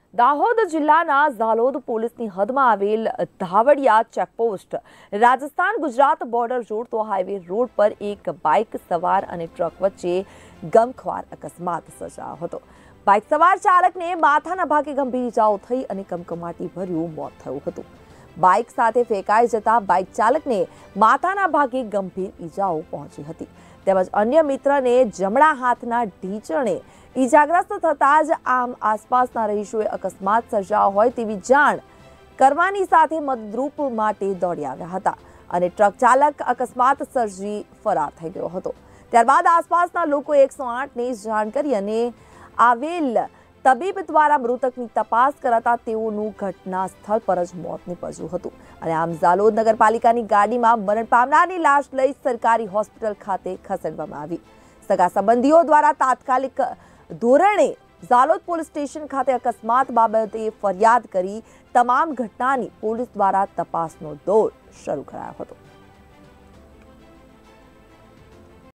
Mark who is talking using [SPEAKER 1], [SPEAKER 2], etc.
[SPEAKER 1] દાહોદ જિલ્લાના ઝાલોદ પોલીસની હદમાં આવેલ ધાવડિયા ચેકપોસ્ટ રાજસ્થાન ગુજરાત બોર્ડર જોડતો હાઈવે રોડ પર એક બાઇક સવાર અને ટ્રક વચ્ચે ગમખ્વાર અકસ્માત સર્જાયો હતો। બાઇક સવાર ચાલકને માથાના ભાગે ગંભીર ઇજાઓ થઈ અને કમકમાટી ભર્યું મોત થયું હતું। બાઇક સાથે ફેંકાઈ જતા બાઇક ચાલકને માથાના ભાગે ગંભીર ઇજાઓ પહોંચી હતી તેમજ અન્ય મિત્રને જમણા હાથના ઢીંચણે ઈજાગ્રસ્ત થતા જ આમ આસપાસના રહીશોએ અકસ્માત સર્જાયો હોય તેવી જાણ કરવાની સાથે મદદરૂપ માટે દોડી આવ્યા હતા અને ટ્રક ચાલક અકસ્માત સર્જી ફરાર થઈ ગયો હતો। ત્યારબાદ આસપાસના લોકોએ 108ને જાણ કરી અને આવેલ તબીબ દ્વારા મૃતકની તપાસ કરાતા તેઓનું ઘટના સ્થળ પર જ મોત નીપજ્યું હતું અને આમ ઝાલોદ નગરપાલિકાની ગાડીમાં મરણ પામનારની લાશ લઈ સરકારી હોસ્પિટલ ખાતે ખસેડવામાં આવી। સગા સંબંધીઓ દ્વારા તાત્કાલિક ધોરણે ઝાલોદ પોલીસ સ્ટેશન ખાતે અકસ્માત બાબતે ફરિયાદ કરી તમામ ઘટનાની પોલીસ દ્વારા તપાસનો દોર શરૂ કરાયો હતો।